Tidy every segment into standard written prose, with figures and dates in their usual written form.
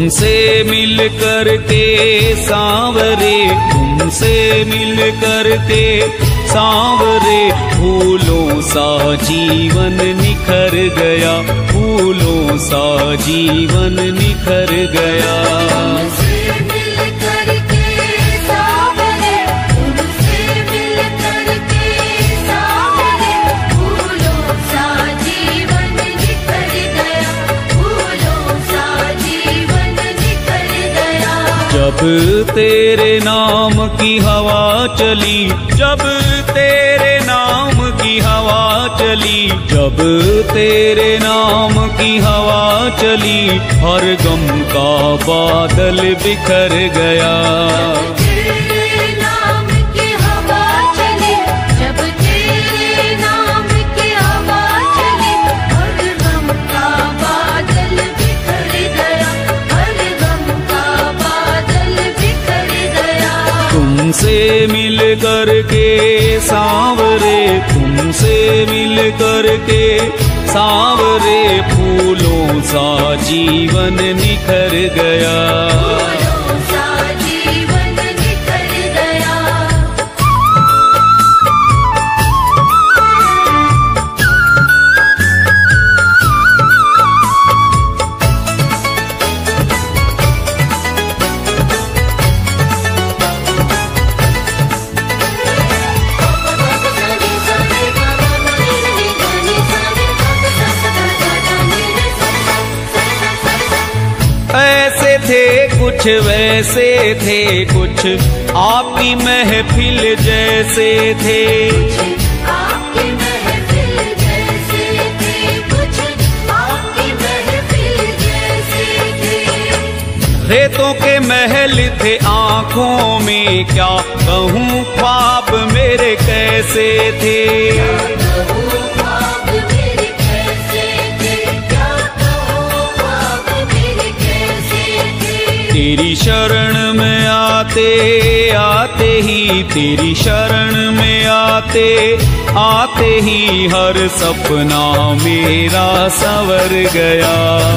तुमसे मिल कर के सांवरे, तुमसे मिल कर के सांवरे, फूलों सा जीवन निखर गया, फूलों सा जीवन निखर गया। जब तेरे नाम की हवा चली, जब तेरे नाम की हवा चली, जब तेरे नाम की हवा चली, हर गम का बादल बिखर गया। तुमसे मिल कर के सांवरे, तुमसे मिल कर के सांवरे, फूलों सा जीवन निखर गया। ऐसे थे कुछ वैसे थे कुछ, आपकी महफिल जैसे थे, आपकी महफिल जैसे थे, कुछ आपकी महफिल जैसे थे। रेतों के महल थे आँखों में, क्या कहूँ ख्वाब मेरे कैसे थे। तेरी शरण में आते आते ही, तेरी शरण में आते आते ही, हर सपना मेरा संवर गया।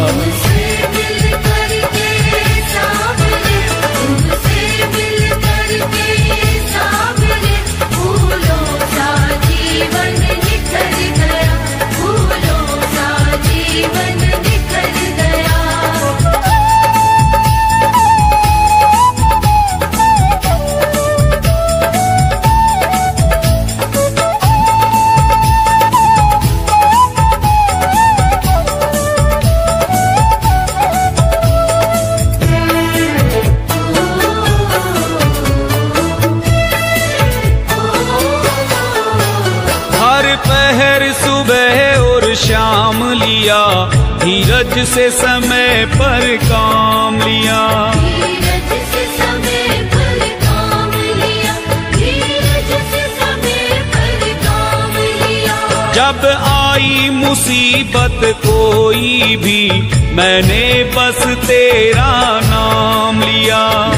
पहर सुबह और शाम लिया, धीरज से समय पर काम लिया, धीरज से समय पर काम लिया, धीरज से समय पर काम लिया। जब आई मुसीबत कोई भी, मैंने बस तेरा नाम लिया,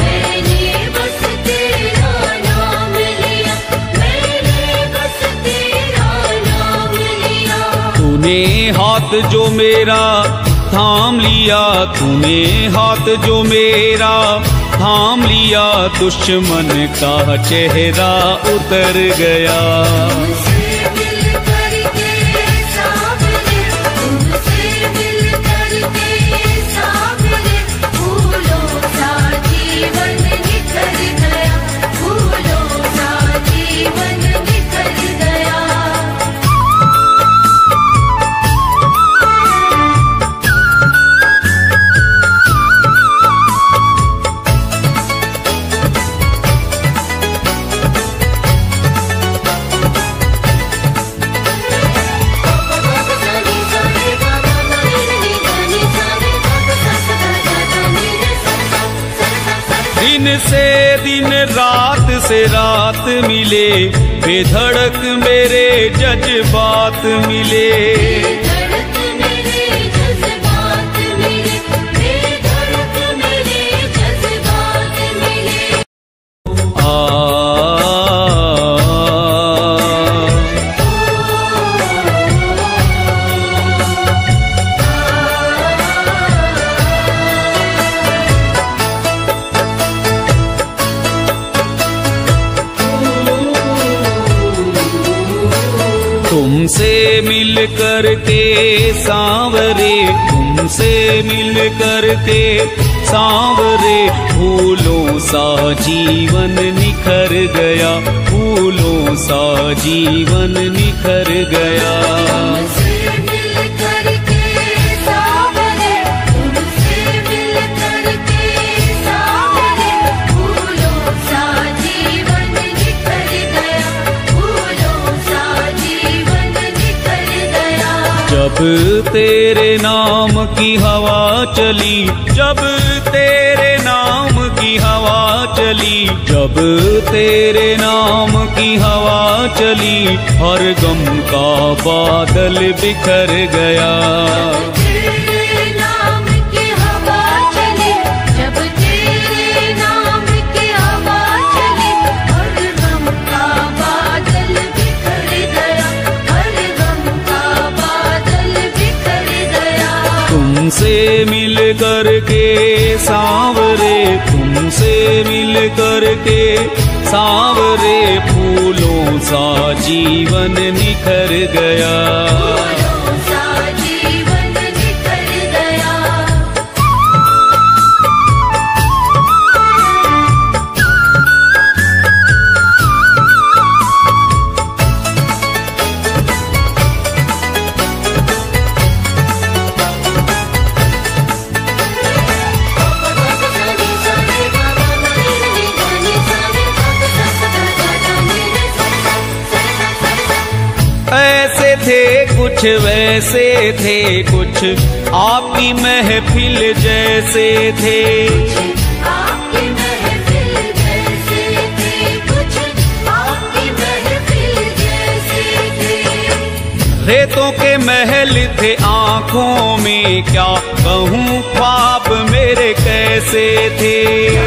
तूने हाथ जो मेरा थाम लिया, तूने हाथ जो मेरा थाम लिया, दुश्मन का चेहरा उतर गया। दिन से दिन रात से रात मिले, बेधड़क मेरे जज्बात मिले, बेधड़क मेरे जज्बात मिले, बेधड़क मेरे जज्बात मिले। तुमसे मिल कर के सांवरे, तुमसे मिल कर के सांवरे, फूलों सा जीवन निखर गया, फूलों सा जीवन निखर गया। जब तेरे नाम की हवा चली, जब तेरे नाम की हवा चली, जब तेरे नाम की हवा चली, हर गम का बादल बिखर गया। तुमसे मिल कर के सांवरे, तुमसे मिल कर के सांवरे, फूलों सा जीवन निखर गया। ऐसे थे कुछ, वैसे थे कुछ, आपकी महफिल जैसे थे, आपकी महफिल जैसे थे, कुछ आपकी महफिल जैसे थे। रेतों के महल थे आँखों में, क्या कहूँ ख्वाब मेरे कैसे थे।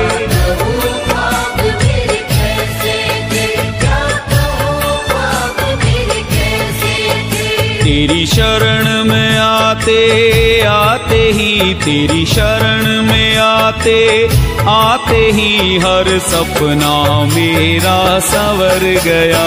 तेरी शरण में आते आते ही, तेरी शरण में आते आते ही, हर सपना मेरा संवर गया।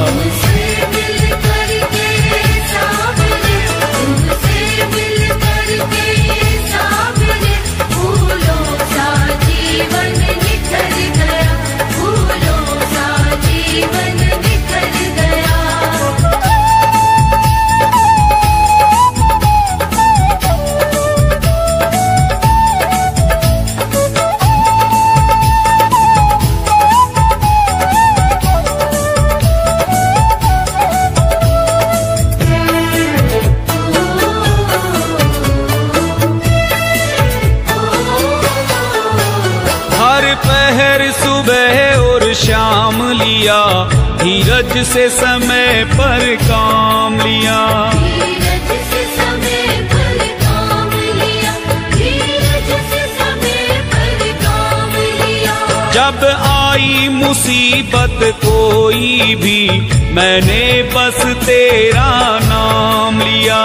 पहर सुबह और शाम लिया, धीरज से समय पर काम लिया, धीरज से समय पर काम लिया, धीरज से समय पर काम लिया। जब आई मुसीबत कोई भी, मैंने बस तेरा नाम लिया,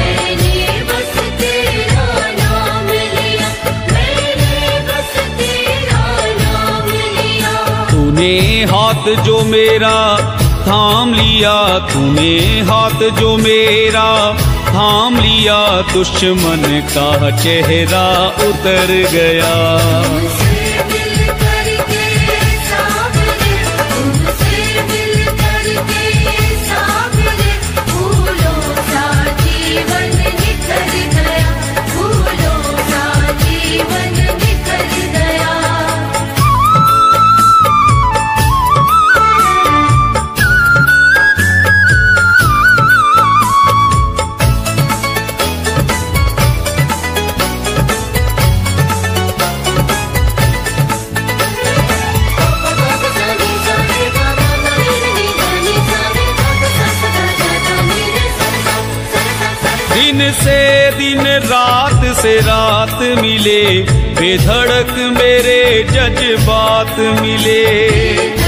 तूने हाथ जो मेरा थाम लिया, तूने हाथ जो मेरा थाम लिया, दुश्मन का चेहरा उतर गया। दिन से दिन, रात से रात मिले, बेधड़क मेरे जज्बात मिले,